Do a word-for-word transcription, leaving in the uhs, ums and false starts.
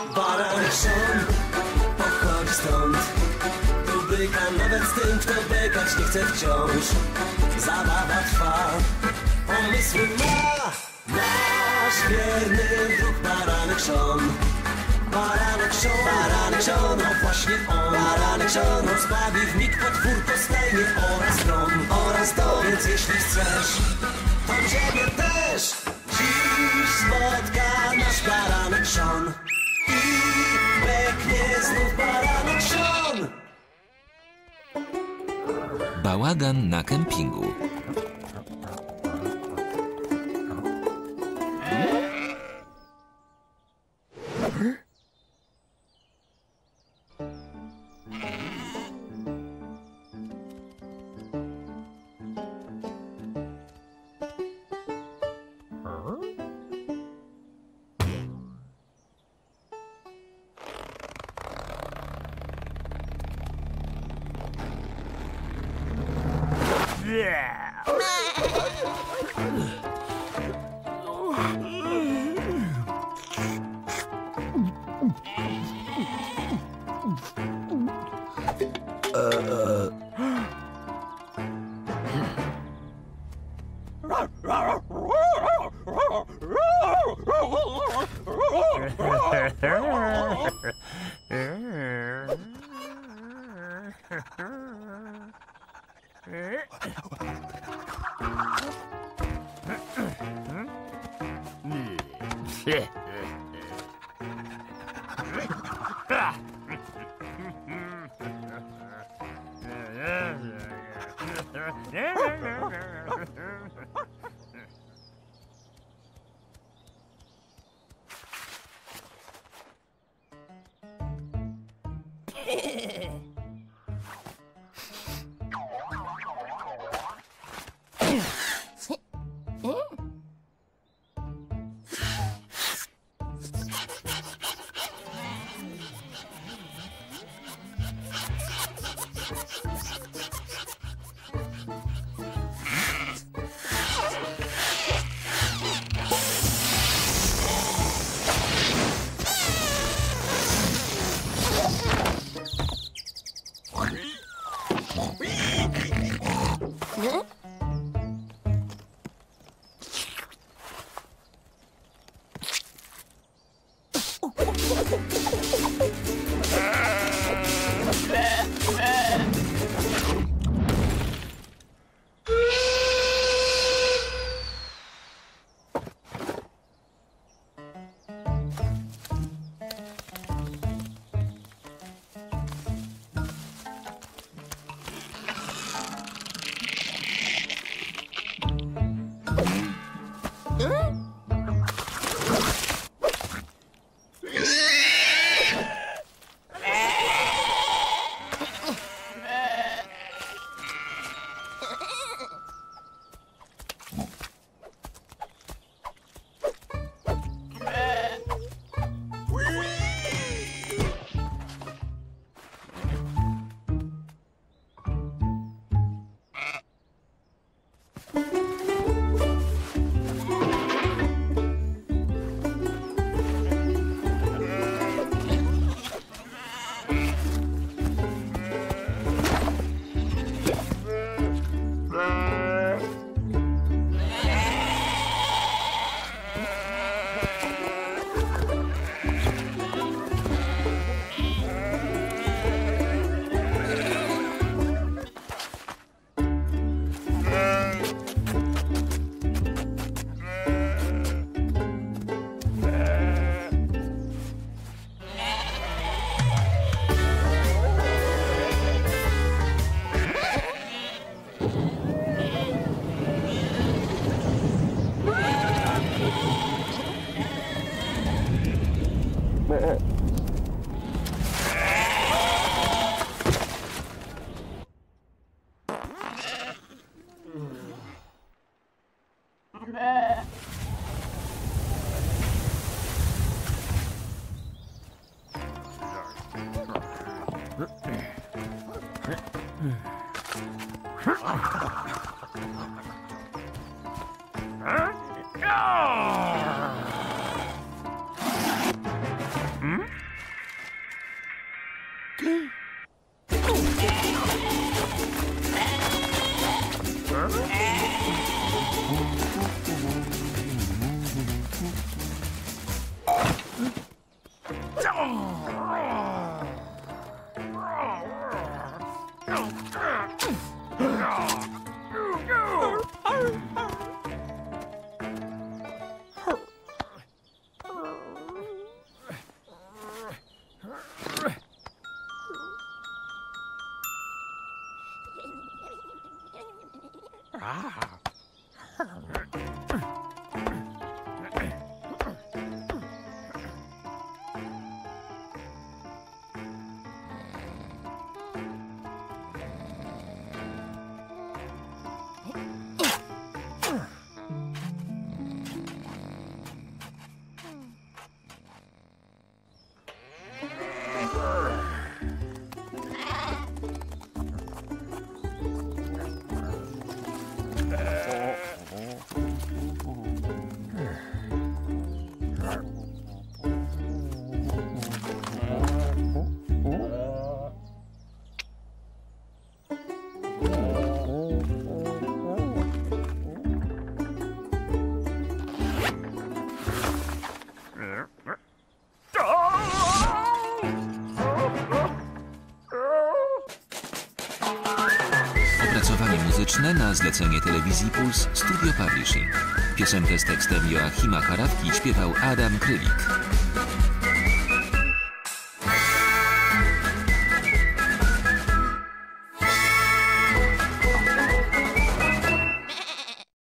Baranek Sean pochodzi stąd. Tu byka nawet z tym, kto bekać nie chce wciąż. Zabawa trwa, pomysły ma nasz wierny druh Baranek Sean. Baranek Sean, Baranek Sean, no właśnie on. Baranek Sean rozbawi w mig podwórko, stajnie oraz stron oraz to, więc jeśli chcesz, to ciebie też dziś spotka nasz Baranek Sean. I beknie znów Baranek Sean. Bałagan na kempingu. Hmm? Opracowanie muzyczne na zlecenie Telewizji Puls Studio Publishing. Piosenkę z tekstem Joachima Karawki śpiewał Adam Krylik.